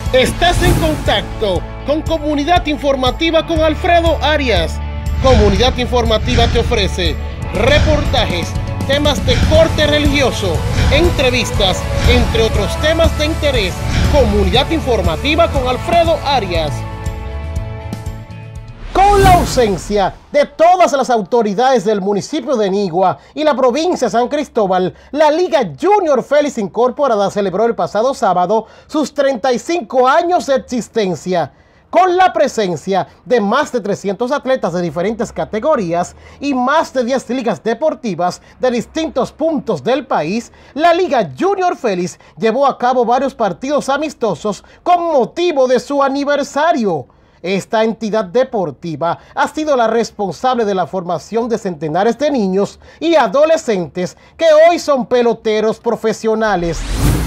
Estás en contacto con Comunidad Informativa con Alfredo Arias. Comunidad Informativa te ofrece reportajes, temas de corte religioso, entrevistas, entre otros temas de interés. Comunidad Informativa con Alfredo Arias. Con la ausencia de todas las autoridades del municipio de Nigua y la provincia de San Cristóbal, la Liga Junior Félix Incorporada celebró el pasado sábado sus 35 años de existencia. Con la presencia de más de 300 atletas de diferentes categorías y más de 10 ligas deportivas de distintos puntos del país, la Liga Junior Félix llevó a cabo varios partidos amistosos con motivo de su aniversario. Esta entidad deportiva ha sido la responsable de la formación de centenares de niños y adolescentes que hoy son peloteros profesionales.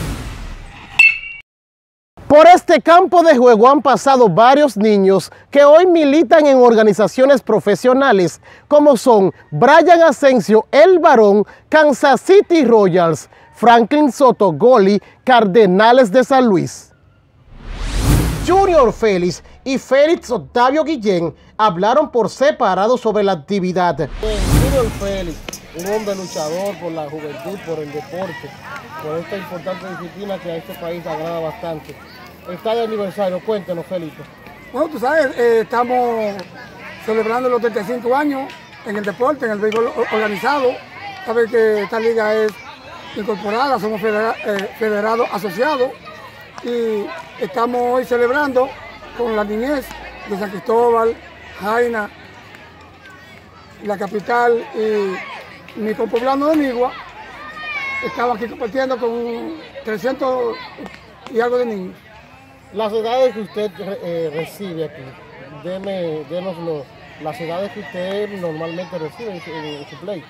Por este campo de juego han pasado varios niños que hoy militan en organizaciones profesionales como son Brian Asensio, El Barón, Kansas City Royals, Franklin Soto, Goli, Cardenales de San Luis. Junior Félix y Félix Octavio Guillén hablaron por separado sobre la actividad. Junior Félix, un hombre luchador por la juventud, por el deporte, por esta importante disciplina que a este país agrada bastante. Está de aniversario, cuéntanos, Félix. Bueno, tú sabes, estamos celebrando los 35 años en el deporte, en el béisbol organizado. Sabes que esta liga es incorporada, somos federados asociados y estamos hoy celebrando con la niñez de San Cristóbal, Jaina, la capital y mi compoblano de Nigua. Estamos aquí compartiendo con 300 y algo de niños. Las edades que usted recibe aquí, dénoslo, las edades que usted normalmente recibe en su play.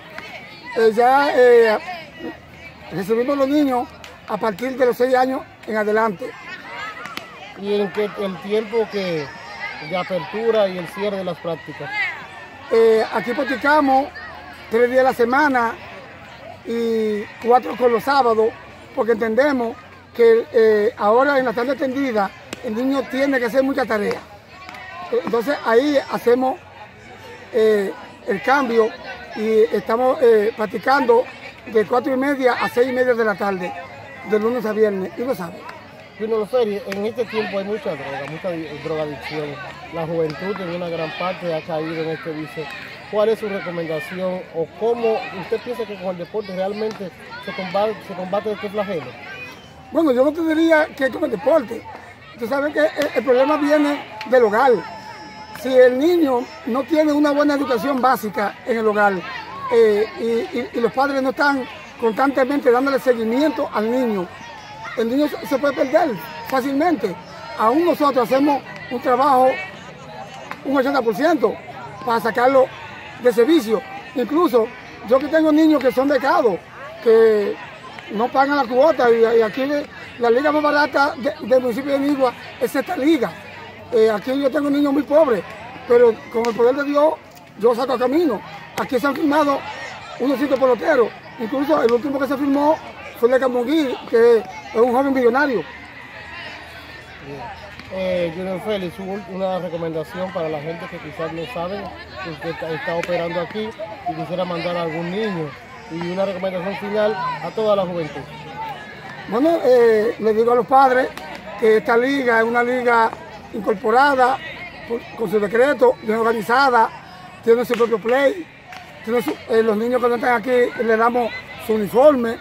Recibimos los niños a partir de los 6 años en adelante. ¿Y en qué el tiempo de apertura y el cierre de las prácticas? Aquí practicamos 3 días a la semana y 4 con los sábados, porque entendemos que ahora en la tarde extendida el niño tiene que hacer mucha tarea. Entonces ahí hacemos el cambio y estamos practicando de 4:30 a 6:30 de la tarde, de lunes a viernes y los sábados. En este tiempo hay mucha droga, mucha drogadicción. La juventud en una gran parte ha caído en este vicio. ¿Cuál es su recomendación o cómo usted piensa que con el deporte realmente se combate este flagelo? Bueno, yo no te diría que con el deporte. Tú sabes que el problema viene del hogar. Si el niño no tiene una buena educación básica en el hogar y los padres no están constantemente dándole seguimiento al niño, el niño se puede perder fácilmente. Aún nosotros hacemos un trabajo, un 80%, para sacarlo de ese vicio. Incluso yo que tengo niños que son becados, que no pagan la cuota y aquí la liga más barata del municipio de Nigua es esta liga. Aquí yo tengo niños muy pobres, pero con el poder de Dios yo saco a camino. Aquí se han firmado unos 5 peloteros, incluso el último que se firmó fue el de Camonguí, que es un joven millonario. Junior Félix, una recomendación para la gente que quizás no sabe que usted está operando aquí y quisiera mandar a algún niño, y una recomendación final a toda la juventud. Bueno, le digo a los padres que esta liga es una liga incorporada con su decreto, bien organizada, tiene su propio play, los niños que no están aquí le damos su uniforme.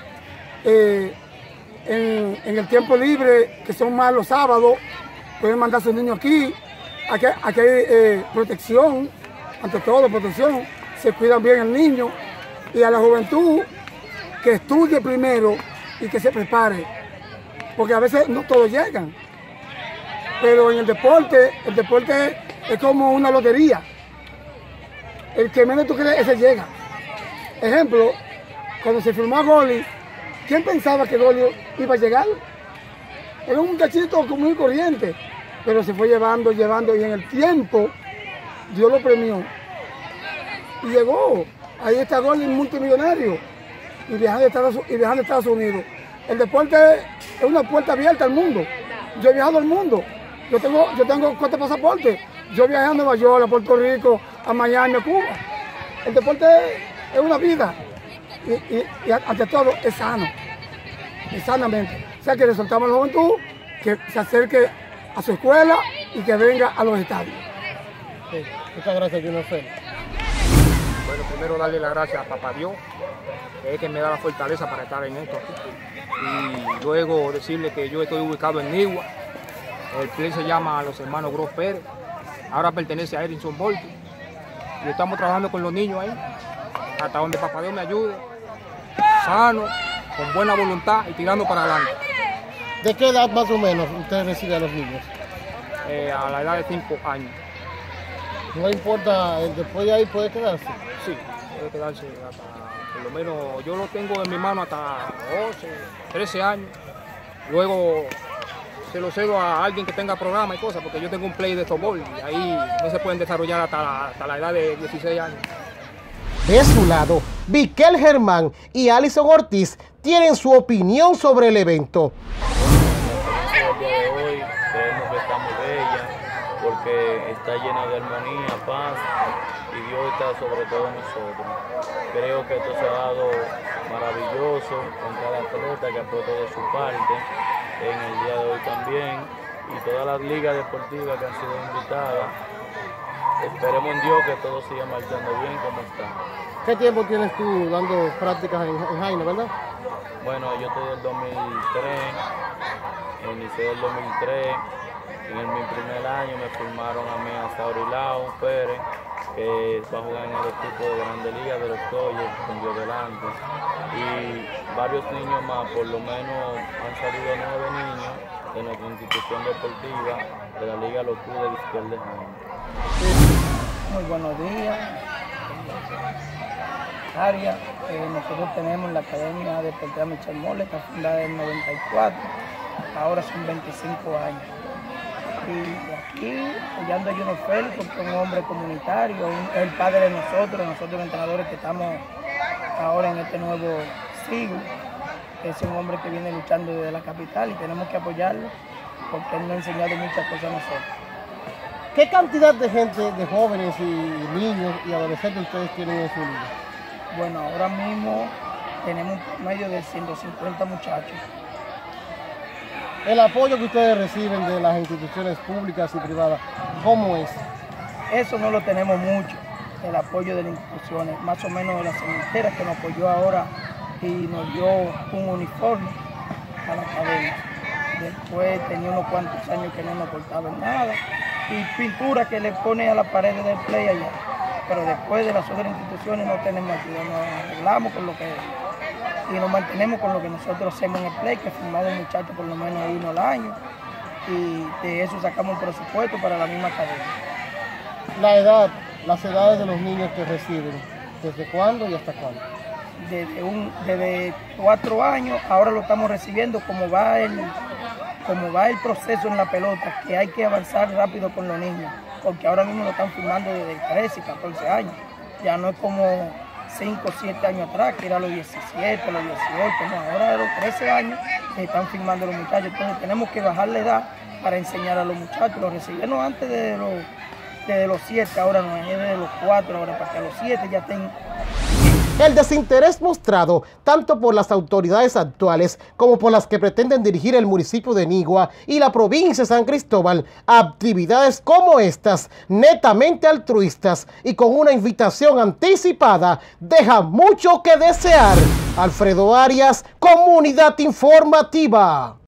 En el tiempo libre, que son más los sábados, pueden mandar a sus niños aquí. Aquí hay protección, ante todo protección, se cuidan bien el niño. Y a la juventud, que estudie primero y que se prepare, porque a veces no todos llegan. Pero en el deporte es como una lotería. El que menos tú crees, ese llega. Ejemplo, cuando se firmó a Goli, ¿quién pensaba que Goli iba a llegar? Era un muchachito común y corriente, pero se fue llevando, y en el tiempo Dios lo premió. Y llegó. Ahí está Goli, multimillonario, y viajando a Estados Unidos. El deporte es una puerta abierta al mundo. Yo he viajado al mundo. Yo tengo 4 pasaportes. Yo viajé a Nueva York, a Puerto Rico, a Miami, a Cuba. El deporte es una vida. Y ante todo es sano. Y sanamente. O sea que le soltamos a la juventud que se acerque a su escuela y que venga a los estadios. Sí. Muchas gracias, Junior Félix. Bueno, primero darle las gracias a Papá Dios, que es el que me da la fortaleza para estar en esto aquí. Y luego decirle que yo estoy ubicado en Nigua. El club se llama Los Hermanos Gros Pérez. Ahora pertenece a Edinson Volti. Y estamos trabajando con los niños ahí, hasta donde Papá Dios me ayude, sano, con buena voluntad y tirando para adelante. ¿De qué edad más o menos usted recibe a los niños? A la edad de 5 años. No importa, después de ahí puede quedarse. Sí, puede quedarse hasta, por lo menos, yo lo tengo en mi mano hasta 12, 13 años. Luego se lo cedo a alguien que tenga programa y cosas, porque yo tengo un play de softball y ahí no se pueden desarrollar hasta la edad de 16 años. De su lado, Viquel Germán y Alison Ortiz tienen su opinión sobre el evento. El día de hoy creemos que está muy bella porque está llena de armonía, paz y Dios está sobre todos nosotros. Creo que esto se ha dado maravilloso con cada atleta que ha puesto de su parte en el día de hoy también y todas las ligas deportivas que han sido invitadas. Esperemos en Dios que todo siga marchando bien como está. ¿Qué tiempo tienes tú dando prácticas en Jaina, verdad? Bueno, yo estoy del 2003, inicié del 2003, en mi primer año me firmaron a mí a Saurilao Pérez, que va a jugar en el equipo de Grande Liga de los Dodgers con Dios delante, y varios niños más, por lo menos han salido 9 niños de nuestra institución deportiva de la Liga Los Clubes de Izquierda de Jaina. Muy buenos días. Área, nosotros tenemos la Academia Deportiva Michel Moles, que fue fundada en el 94, ahora son 25 años. Y aquí apoyando a Junior Félix, porque es un hombre comunitario, es el padre de nosotros los entrenadores que estamos ahora en este nuevo siglo. Es un hombre que viene luchando desde la capital y tenemos que apoyarlo porque él nos ha enseñado muchas cosas a nosotros. ¿Qué cantidad de gente, de jóvenes y niños y adolescentes ustedes tienen en su liga? Bueno, ahora mismo tenemos un promedio de 150 muchachos. El apoyo que ustedes reciben de las instituciones públicas y privadas, ¿cómo es? Eso no lo tenemos mucho, el apoyo de las instituciones, más o menos de la cementera que nos apoyó ahora y nos dio un uniforme a la academia. Después tenía unos cuantos años que no nos cortaban nada y pintura que le pone a la pared del play allá. Pero después de las otras instituciones no tenemos ayuda, nos arreglamos con lo que y nos mantenemos con lo que nosotros hacemos en el play, que firmamos muchachos por lo menos 1 al año y de eso sacamos un presupuesto para la misma academia. Las edades de los niños que reciben, ¿desde cuándo y hasta cuándo? Desde 4 años, ahora lo estamos recibiendo como va el proceso en la pelota, que hay que avanzar rápido con los niños, porque ahora mismo lo están firmando desde 13 y 14 años, ya no es como 5 o 7 años atrás, que era los 17, los 18, no, ahora de los 13 años que están firmando los muchachos, entonces tenemos que bajar la edad para enseñar a los muchachos, los recibieron antes de los 7, ahora no, es de los 4, ahora para que a los 7 ya estén. El desinterés mostrado tanto por las autoridades actuales como por las que pretenden dirigir el municipio de Nigua y la provincia de San Cristóbal a actividades como estas, netamente altruistas y con una invitación anticipada, deja mucho que desear. Alfredo Arias, Comunidad Informativa.